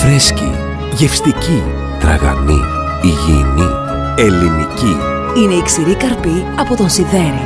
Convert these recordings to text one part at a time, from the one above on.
Φρέσκη, γευστική, τραγανή, υγιεινή, ελληνική. Είναι η ξηρή καρπή από τον Σιδέρη.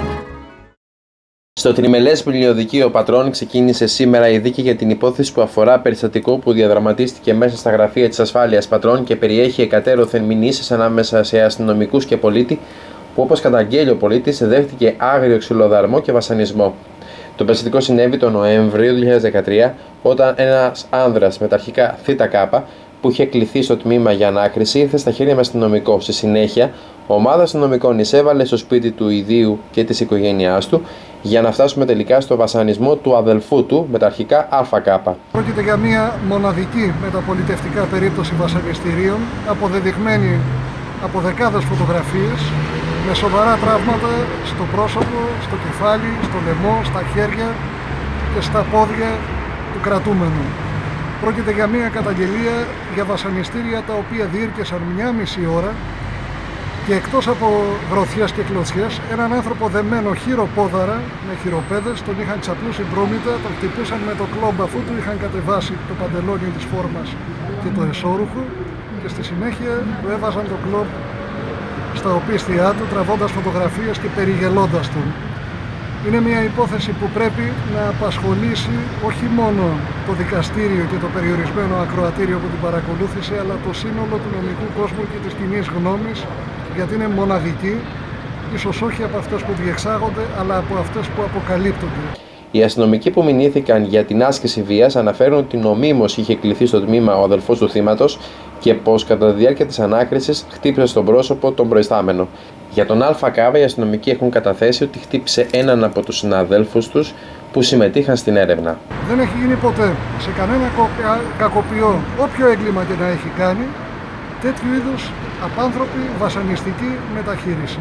Στο Τριμελές Πλημελιωδικείο Πατρών ξεκίνησε σήμερα η δίκη για την υπόθεση που αφορά περιστατικό που διαδραματίστηκε μέσα στα γραφεία της Ασφάλειας Πατρών και περιέχει εκατέρωθεν μηνύσεις ανάμεσα σε αστυνομικούς και πολίτη, που όπως καταγγέλει ο πολίτης δέχτηκε άγριο ξυλοδαρμό και βασανισμό. Το περιστατικό συνέβη τον Νοέμβριο 2013, όταν ένας άνδρας με τα αρχικά ΘΚ που είχε κληθεί στο τμήμα για ανάκριση ήρθε στα χέρια με αστυνομικό. Στη συνέχεια, ομάδα αστυνομικών εισέβαλε στο σπίτι του ιδίου και της οικογένειάς του για να φτάσουμε τελικά στο βασανισμό του αδελφού του με τα αρχικά ΑΚ. Πρόκειται για μια μοναδική μεταπολιτευτικά περίπτωση βασανιστήριων, αποδεδειγμένη από δεκάδες φωτογραφίες, με σοβαρά τραύματα στο πρόσωπο, στο κεφάλι, στο λαιμό, στα χέρια και στα πόδια του κρατούμενου. Πρόκειται για μια καταγγελία για βασανιστήρια τα οποία διήρκεσαν 1,5 ώρα και εκτός από γροθιές και κλωτσιές, έναν άνθρωπο δεμένο χειροπόδαρα με χειροπέδες, τον είχαν ξαπλούσει μπρόμητα, τον χτυπούσαν με το κλόμπ αφού του είχαν κατεβάσει το παντελόνι της φόρμας και το εσώρουχο και στη συνέχεια του έβαζαν το κλόμπ στα οπίστια του, τραβώντας φωτογραφίες και περιγελώντας τον. Είναι μια υπόθεση που πρέπει να απασχολήσει όχι μόνο το δικαστήριο και το περιορισμένο ακροατήριο που την παρακολούθησε, αλλά το σύνολο του νομικού κόσμου και της κοινής γνώμης, γιατί είναι μοναδική, ίσως όχι από αυτές που διεξάγονται, αλλά από αυτές που αποκαλύπτονται. Οι αστυνομικοί που μηνύθηκαν για την άσκηση βίας αναφέρουν ότι νομίμως είχε κληθεί στο τμήμα ο αδελφός του θύματος και πως κατά τη διάρκεια της ανάκρισης χτύπησε στον πρόσωπο τον προϊστάμενο. Για τον ΑΚ, οι αστυνομικοί έχουν καταθέσει ότι χτύπησε έναν από τους συναδέλφους τους που συμμετείχαν στην έρευνα. Δεν έχει γίνει ποτέ σε κανένα κακοποιό, όποιο έγκλημα και να έχει κάνει, τέτοιου είδους απάνθρωπη βασανιστική μεταχείριση.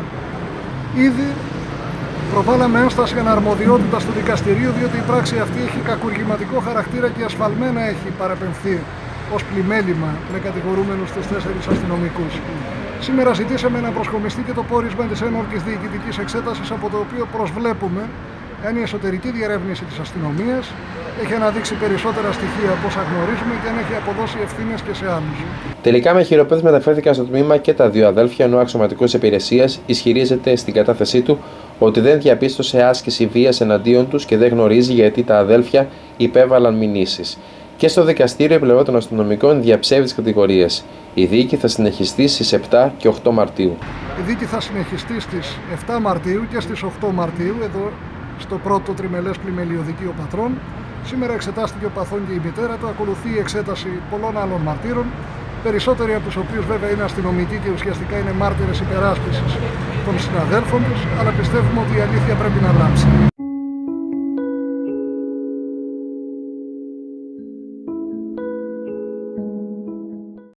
Ήδη προβάλαμε ένσταση αναρμοδιότητα του δικαστηρίου, διότι η πράξη αυτή έχει κακουργηματικό χαρακτήρα και ασφαλμένα έχει παραπεμφθεί ως πλημέλημα με κατηγορούμενους τους 4 αστυνομικούς. Σήμερα ζητήσαμε να προσκομιστεί και το πόρισμα της ένορκης διοικητικής εξέτασης, από το οποίο προσβλέπουμε αν η εσωτερική διερεύνηση της αστυνομίας έχει αναδείξει περισσότερα στοιχεία από όσα γνωρίζουμε και αν έχει αποδώσει ευθύνες και σε άλλους. Τελικά με χειροπέδες μεταφέρθηκαν στο τμήμα και τα δύο αδέλφια, ενώ ο αξιωματικός υπηρεσίας ισχυρίζεται στην κατάθεσή του ότι δεν διαπίστωσε άσκηση βίας εναντίον τους και δεν γνωρίζει γιατί τα αδέλφια υπέβαλαν μηνύσεις. Και στο δικαστήριο η πλευρά των αστυνομικών διαψεύδει τις κατηγορίες. Η δίκη θα συνεχιστεί στις 7 και 8 Μαρτίου. Η δίκη θα συνεχιστεί στις 7 Μαρτίου και στις 8 Μαρτίου, εδώ στο πρώτο Τριμελές Πλημελιωδικείο Πατρών. Σήμερα εξετάστηκε ο παθών και η μητέρα του, ακολουθεί η εξέταση πολλών άλλων μαρτύρων, περισσότεροι από τους οποίους βέβαια είναι αστυνομικοί και ουσιαστικά είναι μάρτυρες υπεράσπισης των συναδέλφων τους, αλλά πιστεύουμε ότι η αλήθεια πρέπει να λάμψει.